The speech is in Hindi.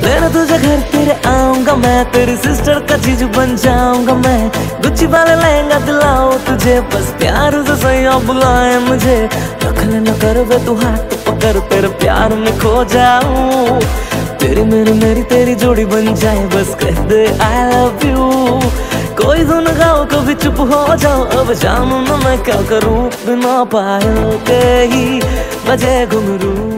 लेना तुझे घर तेरे आऊंगा मैं, तेरी सिस्टर का जीजू बन जाऊंगा मैं। गुच्ची वाले लहंगा दिलाओ तुझे, बस प्यार से सैया बुलाए मुझे। रखने न कर वे तू हाथ पकड़, तेरे प्यार में खो जाऊं। तेरी मेरी तेरी जोड़ी बन जाए, बस कह दे I love you। कोई धुन गाओ कभी चुप हो जाओ, अब जानू न मैं क्या करूं। बिना पायल के ही बजे घुंघरू।